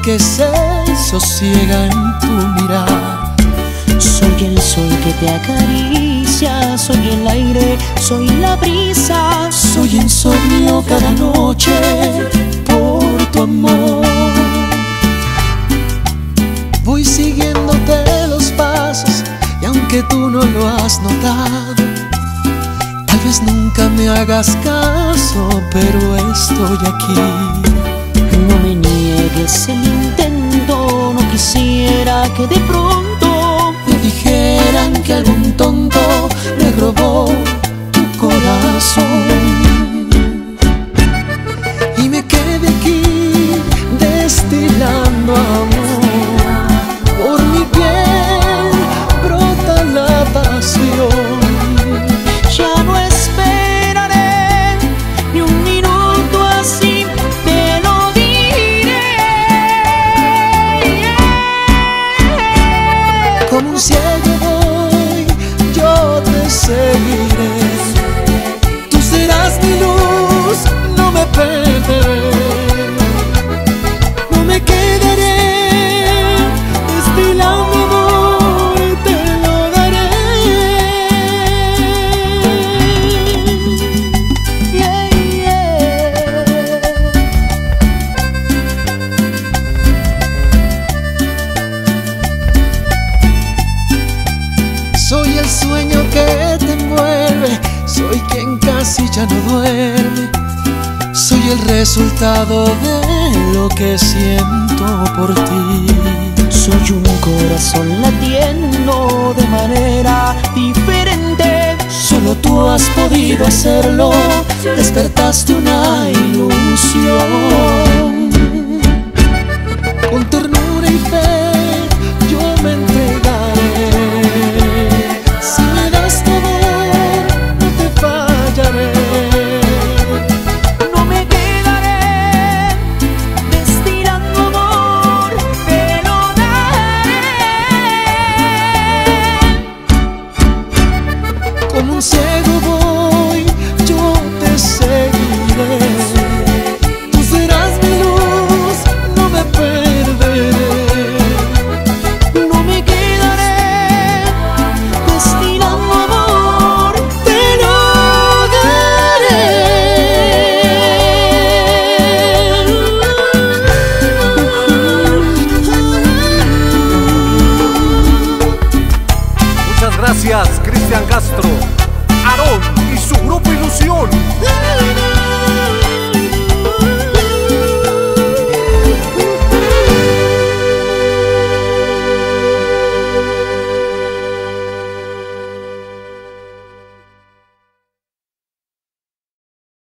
que se sosiega en tu mirar. Soy el sol que te acaricia, soy el aire, soy la brisa, soy insomnio cada noche por tu amor. Voy siguiéndote los pasos y aunque tú no lo has notado, tal vez nunca me hagas caso, pero estoy aquí. No me niegues el intento, no quisiera que de pronto me dijeran que algún tonto me robó tu corazón y me quedé aquí destilando amor. Por mi piel brota la pasión. Ya no esperaré ni un minuto, así te lo diré. Como un ciego voy, yo te seguiré. Tú serás mi luz, no me perderé. No me quedaré destilando amor, te lo daré. Yeah, yeah. Soy el sueño que te envuelve, soy quien casi ya no duerme. Soy el resultado de lo que siento por ti. Soy un corazón latiendo de manera diferente. Solo tú has podido hacerlo, despertaste una ilusión. Con ternura y fe yo me entregaré. Si me das tu amor, no te fallaré. No me quedaré destilando amor, te lo daré. Como un ciego voy, yo te seguiré. Tú serás mi luz, no me perderé. No me quedaré destilando amor, te lo Muchas gracias, Cristian Castro, Aarón y su grupo Ilusión. daré.